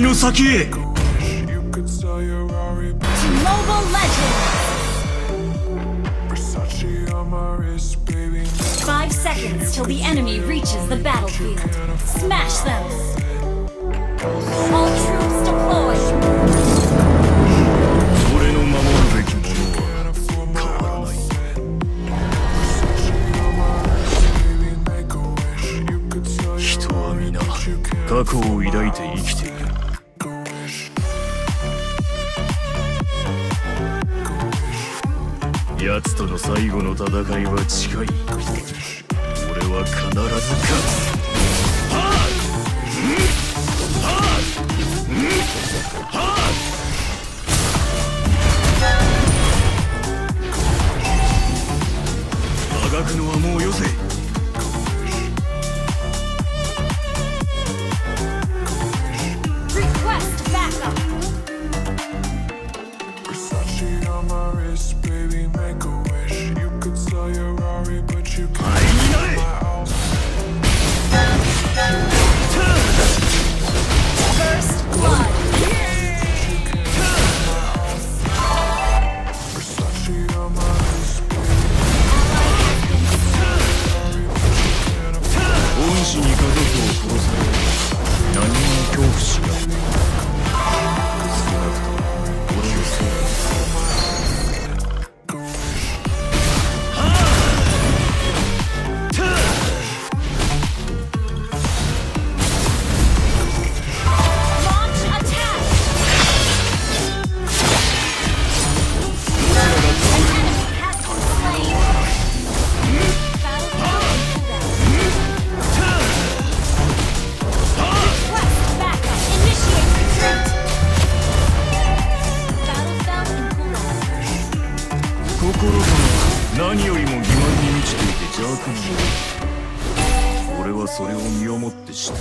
の先へ。 Mobile Legends! 5 seconds till the enemy reaches the battlefield. Smash them! All troops deployed! 俺の守るべきものは変わらない。人は皆過去を抱いて生きている。奴との最後の戦いは近い。俺は必ず勝つ。あがくのはもうよせ。何よりも欺瞞に満ちていて邪悪なもの。俺はそれを身をもって知った。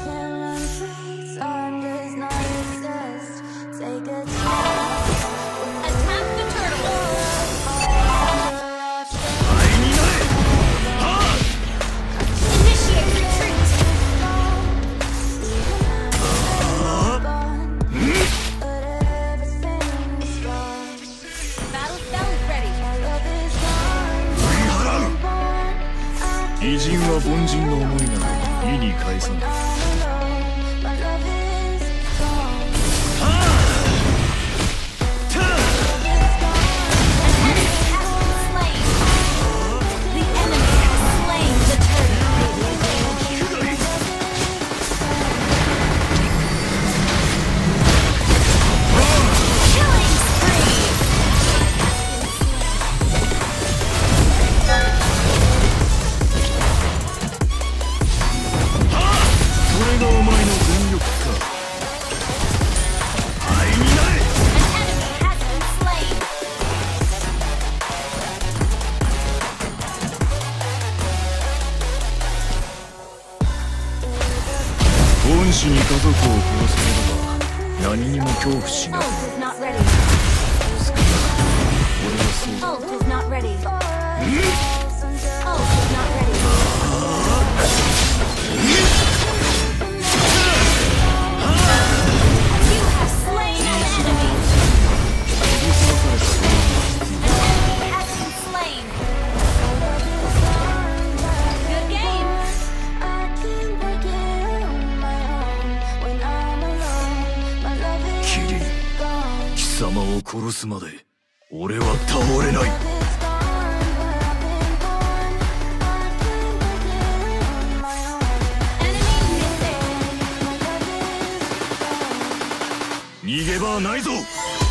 偉人は凡人の思いなど意に介さない。恩師に家族を殺されれば何にも恐怖しない。少なくとも俺はそうだ。貴様を殺すまで俺は倒れない。逃げ場はないぞ。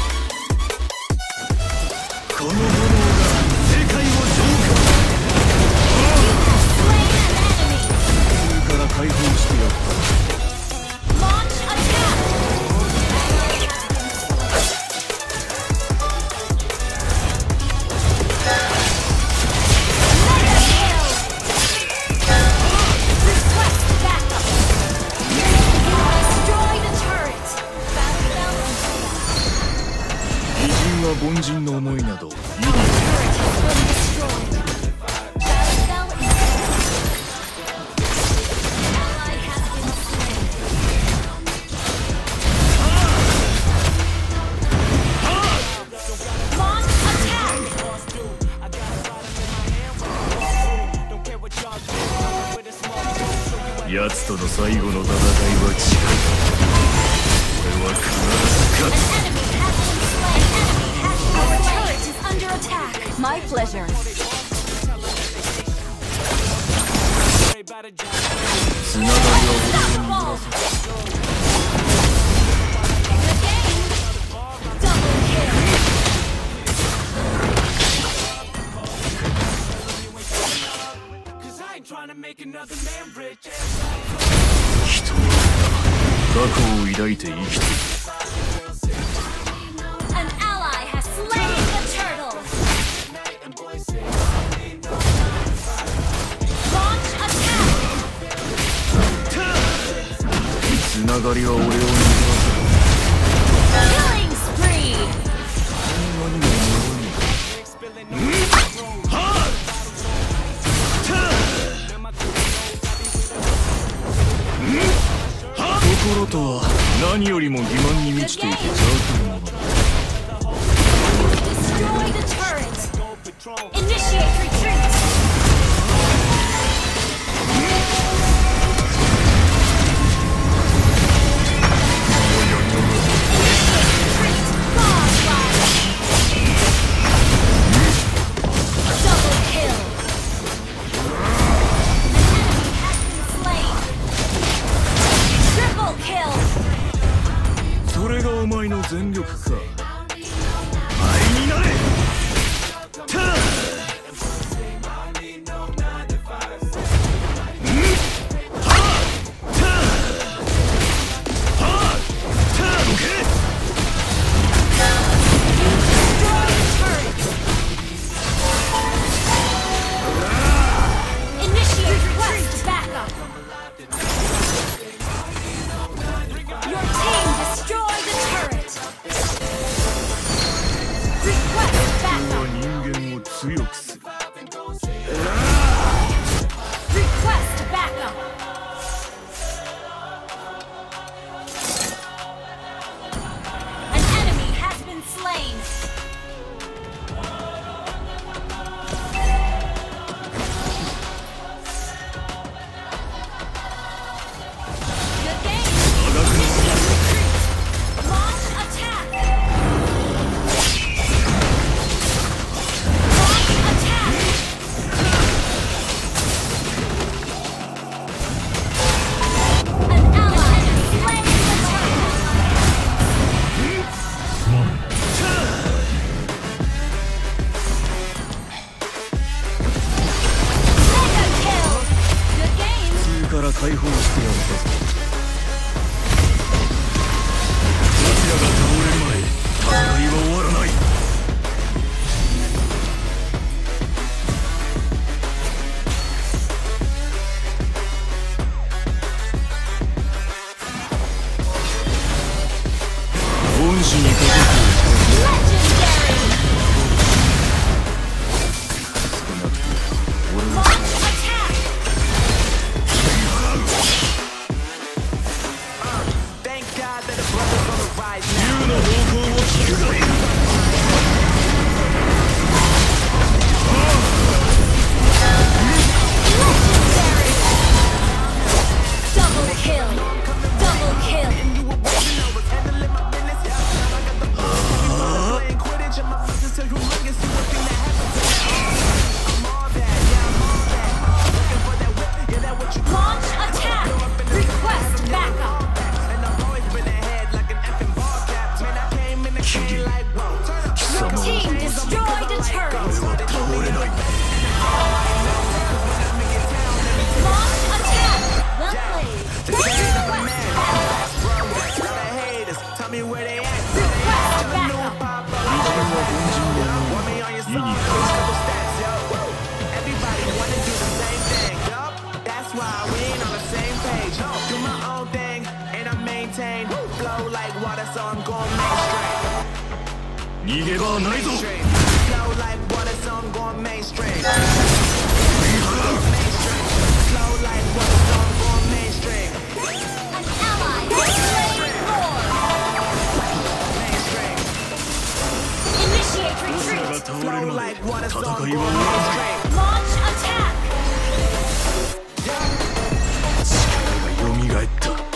この炎が世界を浄化。から解放してやった。凡人の思いなど意味ない。 最後の戦いは近い。俺は必ず勝つ。 Our turret is under attack. My pleasure. つながりは人は過去を抱いて生きている。 An ally has slain the turtle. Launch attack. つながりは俺を逃がす。 Killing spree. 心とは何よりも欺瞞に満ちていて邪悪なものだ。 Destroy the turret. Initiate retreat. Double kill. An enemy has been slain. Triple kill. それがお前の全力か。倍になれ。 Initiate request backup. Your team destroyed the turret. Request は backup. 人間を強くする。 Request backup. An enemy has been slain. Good game. Launch attack. Launch attack. An ally has slain the turtle. Mega kill. Good game. 普通から解放してやるかぞ。奴らが倒れる前、戦いは終わらない。恩師にかけて Legendary. 少なくとも俺は Launch attack. Thank God that the brothers on the rise 竜の方向を聞くがいい。 Legendary. Double kill. Double kill. playing Quidditch and my business so humongous. You would think that happened to me. I'm all that, yeah, I'm all that. Looking for that whip, yeah, that what you Launch attack. Request backup. and I've always been ahead like an effing ball cap. Man, I came in the game like, whoa, turn up. 貴様は Team destroyed a turret. 倒れない。 Launch attack. Well played. Request backup. Now the haters, tell me where they at. Request backup. 人間は凡人では Want ない。 me on your 意に song, 介 couple stats, yo. Everybody wanna do the same thing, yup. That's why we ain't on the same page. Do my own thing, and I maintain. Flow like water, so I'm going mainstream. 逃げ場はないぞ。 Mainstream. Flow like water, so I'm going mainstream. Mainstream. Flow like water, so I'm going mainstream. An ally has slain Lord. Mainstream. Initiate 奴らが retreat. 倒れる Flow まで like water, so 戦 I'm い going は終わらない。 mainstream. Launch attack. 力が蘇る。 返った。